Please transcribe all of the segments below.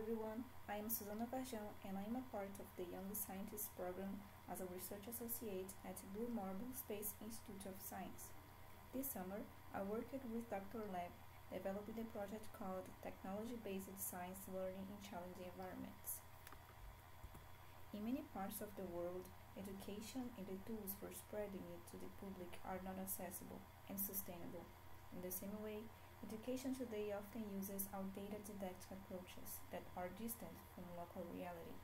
everyone, I am Susana Varjão and I am a part of the Young Scientists program as a research associate at Blue Marble Space Institute of Science. This summer, I worked with Dr. Lab, developing a project called Technology-Based Science Learning in Challenging Environments. In many parts of the world, education and the tools for spreading it to the public are not accessible and sustainable. In the same way, education today often uses outdated didactic approaches that are distant from local reality.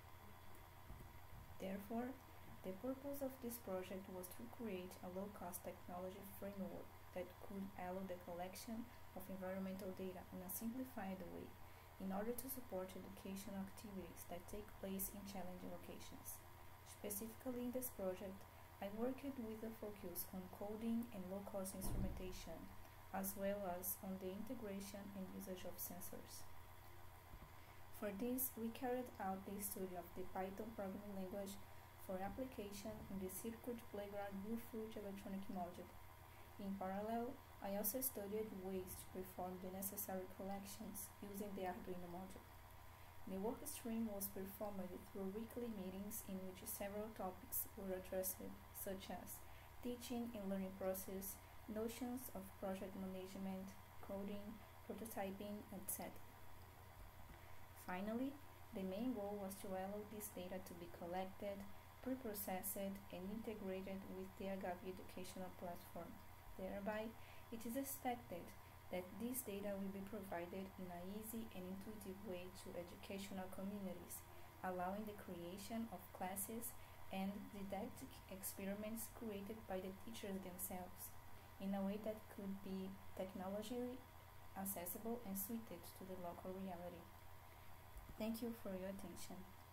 Therefore, the purpose of this project was to create a low-cost technology framework that could allow the collection of environmental data in a simplified way in order to support educational activities that take place in challenging locations. Specifically in this project, I worked with a focus on coding and low-cost instrumentation, as well as on the integration and usage of sensors. For this, we carried out the study of the Python programming language for application in the Circuit Playground Bluefruit electronic module. In parallel, I also studied ways to perform the necessary collections using the Arduino module. The work stream was performed through weekly meetings in which several topics were addressed, such as teaching and learning process, notions of project management, coding, prototyping, etc. Finally, the main goal was to allow this data to be collected, pre-processed, and integrated with the Agavi educational platform. Thereby, it is expected that this data will be provided in an easy and intuitive way to educational communities, allowing the creation of classes and didactic experiments created by the teachers themselves, in a way that could be technologically accessible and suited to the local reality. Thank you for your attention.